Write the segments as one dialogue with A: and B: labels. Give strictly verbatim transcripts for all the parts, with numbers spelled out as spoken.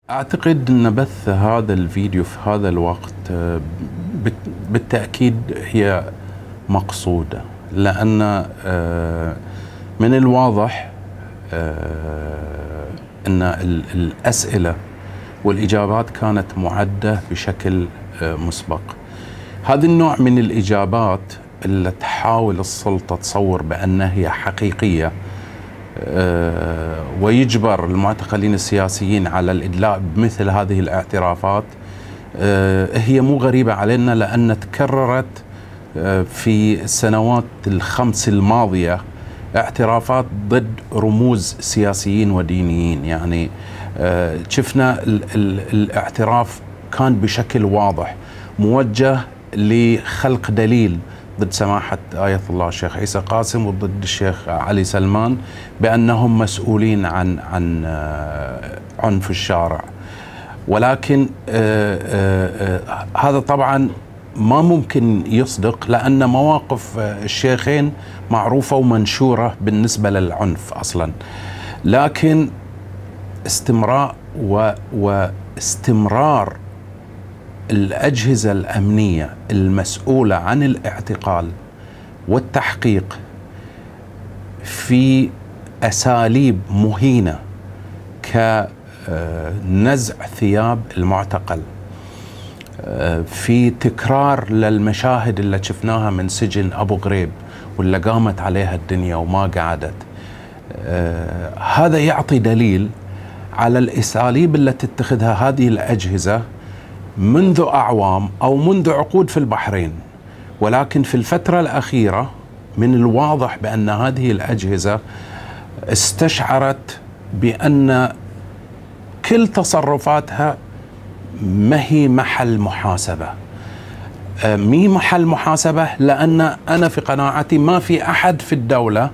A: أعتقد أن بث هذا الفيديو في هذا الوقت بالتأكيد هي مقصودة، لأن من الواضح أن الأسئلة والإجابات كانت معدة بشكل مسبق. هذا النوع من الإجابات اللي تحاول السلطة تصور بأنها هي حقيقية ويجبر المعتقلين السياسيين على الإدلاء بمثل هذه الاعترافات هي مو غريبة علينا، لأن تكررت في السنوات الخمس الماضية اعترافات ضد رموز سياسيين ودينيين. يعني شفنا الاعتراف كان بشكل واضح موجه لخلق دليل ضد سماحة آية الله الشيخ عيسى قاسم وضد الشيخ علي سلمان بأنهم مسؤولين عن عن عنف الشارع، ولكن هذا طبعا ما ممكن يصدق، لأن مواقف الشيخين معروفة ومنشورة بالنسبة للعنف أصلا. لكن استمراء واستمرار الأجهزة الأمنية المسؤولة عن الاعتقال والتحقيق في أساليب مهينة كنزع ثياب المعتقل، في تكرار للمشاهد اللي شفناها من سجن أبو غريب واللي قامت عليها الدنيا وما قعدت، هذا يعطي دليل على الأساليب اللي تتخذها هذه الأجهزة منذ أعوام أو منذ عقود في البحرين. ولكن في الفترة الأخيرة من الواضح بأن هذه الأجهزة استشعرت بأن كل تصرفاتها ما هي محل محاسبة. مي محل محاسبة لأن أنا في قناعتي ما في أحد في الدولة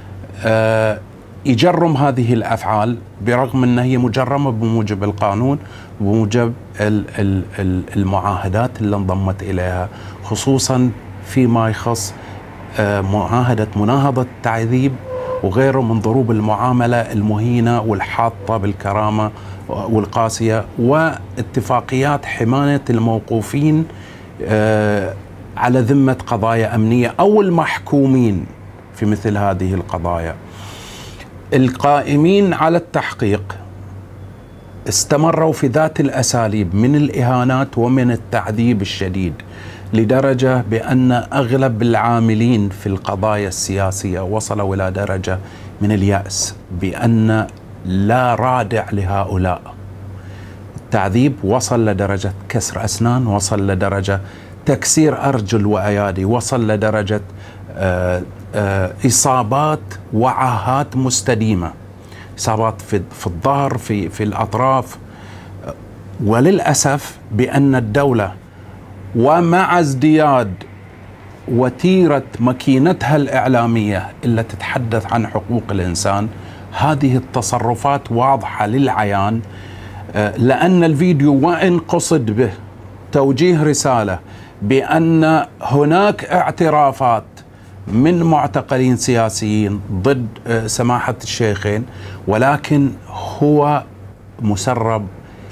A: يجرم هذه الأفعال، برغم أنها هي مجرمة بموجب القانون وبموجب المعاهدات اللي انضمت إليها، خصوصا فيما يخص معاهدة مناهضة التعذيب وغيره من ضروب المعاملة المهينة والحاطة بالكرامة والقاسية، واتفاقيات حماية الموقوفين على ذمة قضايا أمنية أو المحكومين في مثل هذه القضايا. القائمين على التحقيق استمروا في ذات الأساليب من الإهانات ومن التعذيب الشديد، لدرجة بأن أغلب العاملين في القضايا السياسية وصلوا إلى درجة من اليأس بأن لا رادع لهؤلاء. التعذيب وصل لدرجة كسر أسنان، وصل لدرجة تكسير أرجل وأيادي، وصل لدرجة آآ آآ إصابات وعاهات مستديمة، إصابات في في الظهر، في في الأطراف. وللأسف بأن الدولة ومع ازدياد وتيرة مكينتها الإعلامية اللي تتحدث عن حقوق الإنسان، هذه التصرفات واضحة للعيان، لأن الفيديو وإن قصد به توجيه رسالة بأن هناك اعترافات من معتقلين سياسيين ضد سماحة الشيخين، ولكن هو مسرب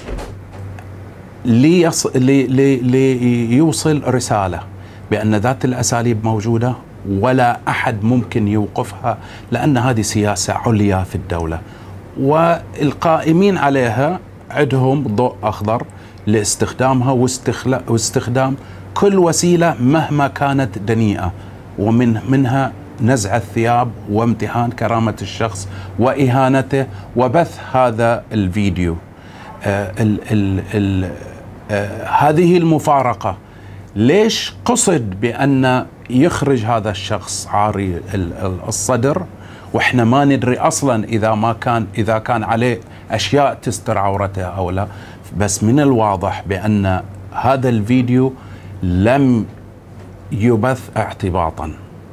A: ليوصل رسالة بأن ذات الأساليب موجودة ولا أحد ممكن يوقفها، لأن هذه سياسة عليا في الدولة، والقائمين عليها عندهم ضوء أخضر لاستخدامها واستخدام كل وسيلة مهما كانت دنيئة، ومن منها نزع الثياب وامتهان كرامة الشخص وإهانته وبث هذا الفيديو. آه ال ال ال آه هذه المفارقة ليش قصد بأن يخرج هذا الشخص عاري الصدر وإحنا ما ندري أصلا إذا ما كان إذا كان عليه أشياء تستر عورته أو لا. بس من الواضح بأن هذا الفيديو لم يبث اعتباطا،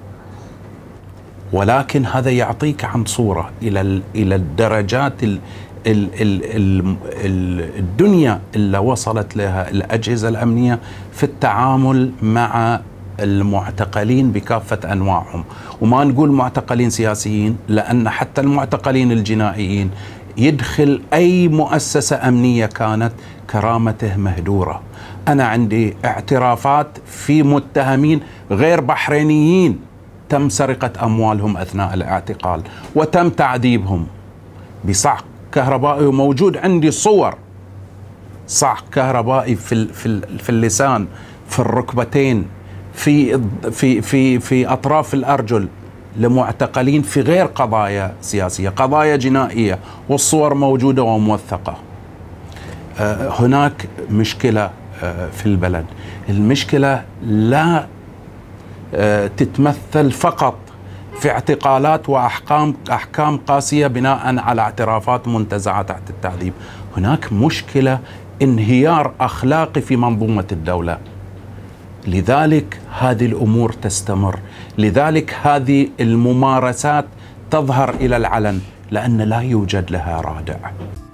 A: ولكن هذا يعطيك عن صورة إلى إلى الدرجات ال ال ال ال الدنيا اللي وصلت لها الأجهزة الأمنية في التعامل مع المعتقلين بكافة أنواعهم. وما نقول معتقلين سياسيين، لأن حتى المعتقلين الجنائيين يدخل أي مؤسسة أمنية كانت كرامته مهدورة. أنا عندي اعترافات في متهمين غير بحرينيين تم سرقة أموالهم أثناء الاعتقال وتم تعذيبهم بصعق كهربائي، وموجود عندي صور صعق كهربائي في في اللسان، في الركبتين، في في في في أطراف الأرجل لمعتقلين في غير قضايا سياسية، قضايا جنائية، والصور موجودة وموثقة. هناك مشكلة في البلد. المشكلة لا تتمثل فقط في اعتقالات وأحكام أحكام قاسية بناء على اعترافات منتزعة تحت التعذيب. هناك مشكلة انهيار أخلاقي في منظومة الدولة. لذلك هذه الأمور تستمر، لذلك هذه الممارسات تظهر إلى العلن، لأن لا يوجد لها رادع.